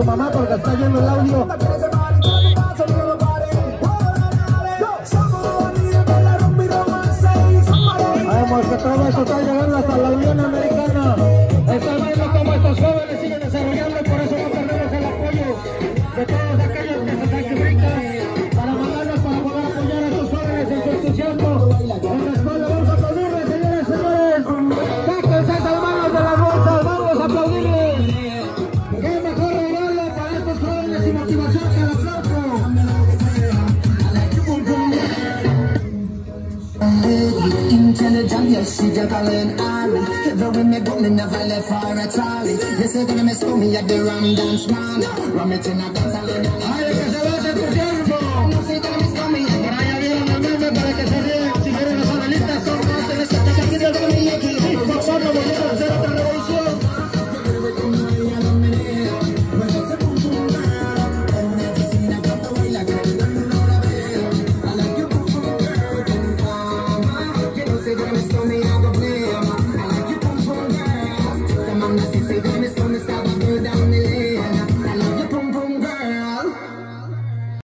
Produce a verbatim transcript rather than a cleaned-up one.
tu mamá porque está yendo el audio. Vamos, que todo esto está llegando hasta la Unión Americana. Están viendo cómo estos jóvenes siguen desarrollando, por eso no perdemos el apoyo de todos aquellos que se sacrifican para mandarnos para poder apoyar a estos jóvenes en su entusiasmo. En la escuela vamos a aplaudirles, señores, señores. Sáquense esas manos de las bolsas, vamos a aplaudirles. Qué mejor regalo para estos jóvenes y motivación que el aplauso. Intelligent, yes, she just calling Ari. Even when me go, me never left her at all. You say gonna miss me at the Ram Dance Man. Ram it in a dance and then ¡Ay, que se va a hacer tu tiempo! no say gonna miss me at the Por allá vieron el meme para que se ríen. Si vieron las abuelitas, son más de esta taquita de mi por favor, no volvemos a hacer otra revolución. Say gonna miss me, I go blame. I like you, boom boom girl. Come on, let's say gonna miss me, stop.